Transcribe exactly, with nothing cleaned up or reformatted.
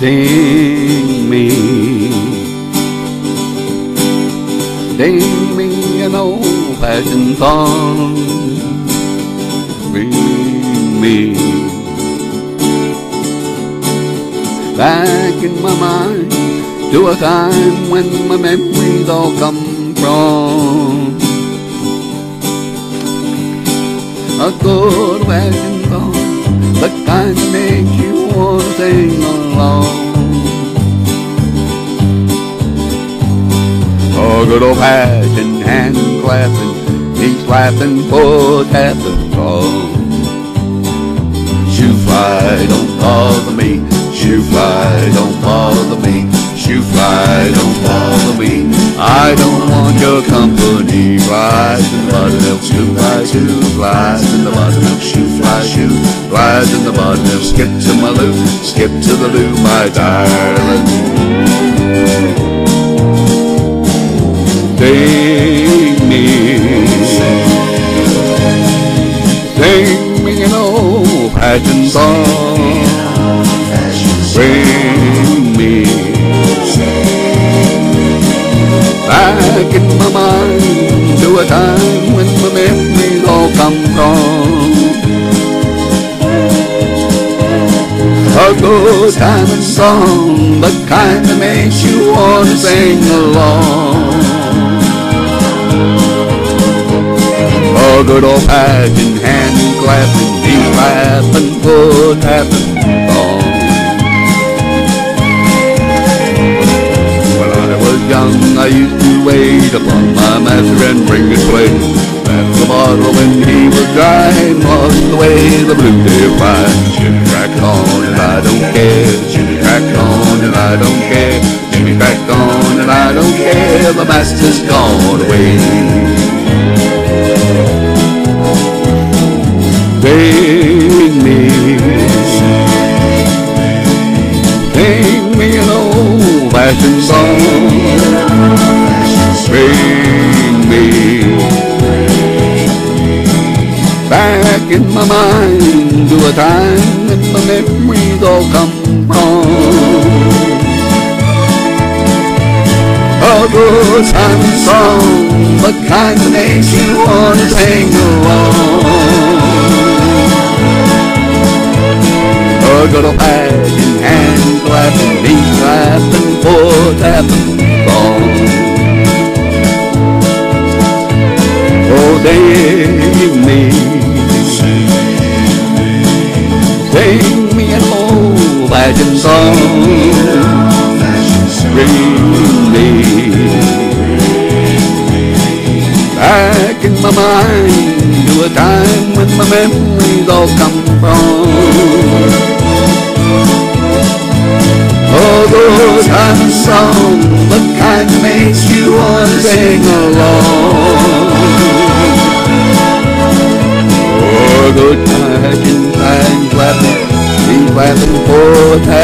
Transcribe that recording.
Sing me, sing me an old-fashioned song. Bring me back in my mind to a time when my memories all come from. A good old-fashioned song, the kind that makes you want to sing along. A good old-fashioned hand clapping, knee slapping, foot tapping song. Shoo fly, don't bother me. Shoo fly, don't bother me. Shoo fly, don't bother me. I don't want your company. Flies in the buttermilk, shoo fly, shoo flies in the buttermilk, shoo fly, shoo flies in the buttermilk. Skip to my loo, skip to the loo, my darling. Sing me, sing me an old-fashioned song. Bring me back in my mind to a time when my memories all come from. A good time and song, the kind that makes you want to sing along. A good old-fashioned hand clapping, knee clapping, foot tapping song. When I was young, I used to wait upon my master and bring his plate. Pass the bottle when he was dry, and was the way the blue deer fly. Shimmy crack on and I don't care. Shimmy crack on and I don't care. Shimmy crack on and I don't care. The master's gone away. Sing me, sing me an old-fashioned song. Bring me back in my mind to a time when my memories all come from. A good time and song, the kind that makes you want to sing along. A good old-fashioned hand clapping, knee clapping, foot tapping song. Oh, sing me, sing me an old-fashioned song. Bring me back in my mind to a time when my memories all come from. Oh, those kind of song, the kind that makes you want to sing along. Oh, good time, time clapping, knee clapping, foot